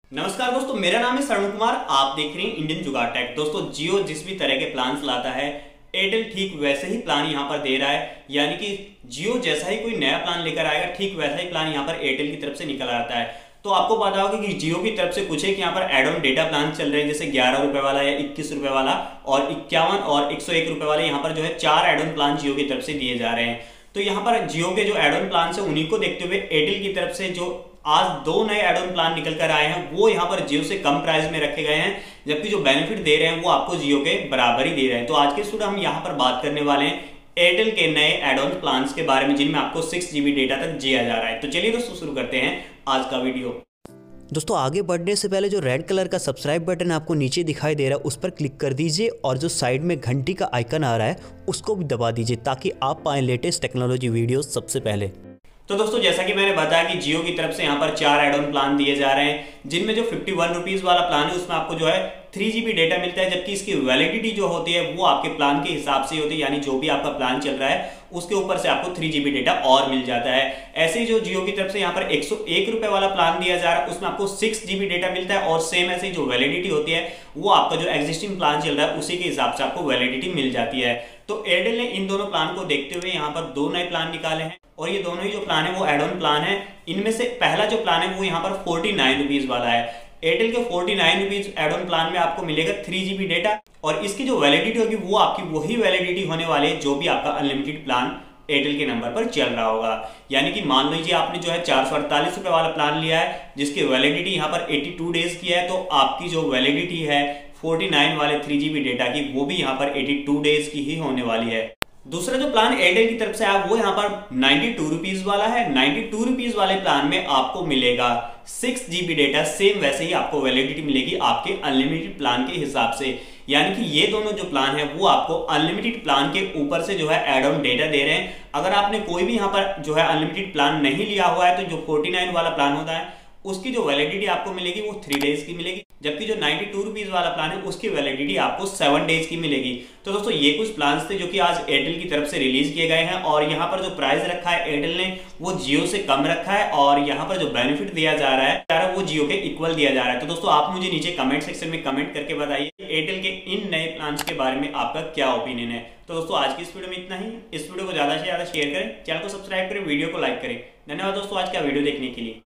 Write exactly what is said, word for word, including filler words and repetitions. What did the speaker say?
नमस्कार दोस्तों, मेरा नाम है शरण कुमार। आप देख रहे हैं इंडियन जुगाड़ टेक। दोस्तों, जियो जिस भी तरह के प्लान्स लाता है, एयरटेल ठीक वैसे ही प्लान यहां पर दे रहा है। यानी कि जियो जैसा ही कोई नया प्लान लेकर आएगा, ठीक वैसा ही प्लान यहां पर एयरटेल की तरफ से निकल आता है। तो आपको पता होगा कि जियो की तरफ से कुछ एक यहाँ पर एड ऑन डेटा प्लान चल रहे हैं, जैसे ग्यारह रुपए वाला या इक्कीस रुपए वाला और इक्यावन और एक सौ एक रुपए वाले। यहाँ पर जो है चार एड ऑन प्लान जियो की तरफ से दिए जा रहे हैं। तो यहाँ पर जियो के जो एड ऑन प्लान है उन्हीं को देखते हुए एयरटेल की तरफ से जो आज दो नए एड ऑन प्लान निकल कर आए हैं, वो यहाँ पर जियो से कम प्राइस में रखे गए हैं, जबकि जो बेनिफिट दे रहे हैं वो आपको जियो के बराबर ही दे रहे हैं। तो आज के इस वीडियो हम यहाँ पर बात करने वाले हैं एयरटेल के नए एड ऑन प्लान्स के बारे में, जिनमें आपको सिक्स जीबी डेटा तक दिया जा रहा है। तो चलिए दोस्तों शुरू करते हैं आज का वीडियो। दोस्तों, आगे बढ़ने से पहले जो रेड कलर का सब्सक्राइब बटन आपको नीचे दिखाई दे रहा है, उस पर क्लिक कर दीजिए और जो साइड में घंटी का आइकन आ रहा है उसको भी दबा दीजिए, ताकि आप पाएं लेटेस्ट टेक्नोलॉजी वीडियो सबसे पहले। तो दोस्तों, जैसा कि मैंने बताया कि जियो की तरफ से यहाँ पर चार एड ऑन प्लान दिए जा रहे हैं, जिनमें जो फिफ्टी वन रुपीज वाला प्लान है उसमें आपको जो है थ्री जीबी डेटा मिलता है, जबकि इसकी वैलिडिटी जो होती है वो आपके प्लान के हिसाब से होती है। यानी जो भी आपका प्लान चल रहा है उसके ऊपर से आपको थ्री जीबी डेटा और मिल जाता है। ऐसे ही जो जियो की तरफ से यहाँ पर एक सौ एक रुपए वाला प्लान दिया जा रहा है, उसमें आपको सिक्स जीबी डेटा मिलता है और सेम ऐसे ही जो वैलिडिटी होती है वो आपका जो एग्जिस्टिंग प्लान चल रहा है उसी के हिसाब से आपको वैलिडिटी मिल जाती है। तो एयरटेल ने इन दोनों प्लान को देखते हुए यहाँ पर दो नए प्लान निकाले हैं, और ये दोनों ही जो प्लान है वो एड ऑन प्लान है। इनमें से पहला जो प्लान है वो यहाँ पर फोर्टी नाइन रुपीज वाला है। एयरटेल के forty nine rupees add on plan में आपको मिलेगा थ्री जीबी डेटा, और इसकी जो वैलिडिटी होगी वो आपकी वही वैलिडिटी होने वाली है जो भी आपका अनलिमिटेड प्लान एयरटेल के नंबर पर चल रहा होगा। यानी कि मान लीजिए आपने जो है चार सौ अड़तालीस रुपए वाला प्लान लिया है, जिसकी वैलिडिटी यहाँ पर बयासी डेज की है, तो आपकी जो वैलिडिटी है फोर्टी नाइन वाले थ्री जीबी डेटा की वो भी यहाँ पर बयासी डेज की ही होने वाली है। दूसरा जो प्लान एयरटेल की तरफ से आया वो यहाँ पर नाइन्टी टू रुपीज वाला है। नाइन्टी टू रुपीज वाले प्लान में आपको मिलेगा सिक्स जीबी डेटा, सेम वैसे ही आपको वैलिडिटी मिलेगी आपके अनलिमिटेड प्लान के हिसाब से। यानी कि ये दोनों जो प्लान है वो आपको अनलिमिटेड प्लान के ऊपर से जो है एड ऑन डेटा दे रहे हैं। अगर आपने कोई भी यहाँ पर जो है अनलिमिटेड प्लान नहीं लिया हुआ है, तो जो फोर्टी नाइन वाला प्लान होता है उसकी जो वैलिडिटी आपको मिलेगी वो थ्री डेज की मिलेगी, जबकि जो नाइन्टी टू रुपीज वाला प्लान है उसकी वैलिडिटी आपको सेवन डेज की मिलेगी। तो दोस्तों, ये कुछ प्लान्स थे जो कि आज एयरटेल की तरफ से रिलीज किए गए हैं, और यहाँ पर जो प्राइस रखा है एयरटेल ने वो जियो से कम रखा है, और यहाँ पर जो बेनिफिट दिया जा रहा है वो जियो के इक्वल दिया जा रहा है। तो दोस्तों, आप मुझे नीचे कमेंट सेक्शन में कमेंट करके बताइए एयरटेल के इन नए प्लान्स के बारे में आपका क्या ओपिनियन है। तो दोस्तों, आज की इस वीडियो में इतना ही। इस वीडियो को ज्यादा से ज्यादा शेयर करें, चैनल को सब्सक्राइब करें, वीडियो को लाइक करें। धन्यवाद दोस्तों आज का वीडियो देखने के लिए।